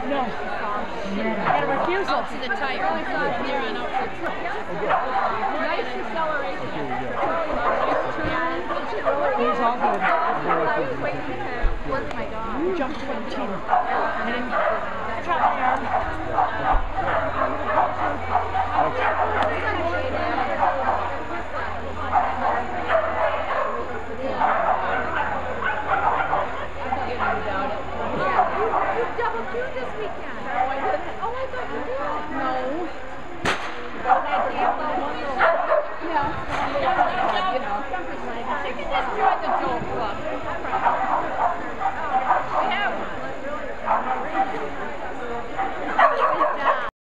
No. And a refusal. Out to the tire. There on out to the tire. Nice acceleration. He's all good. I was waiting to work my dog. Jump 17. And then trap my arm.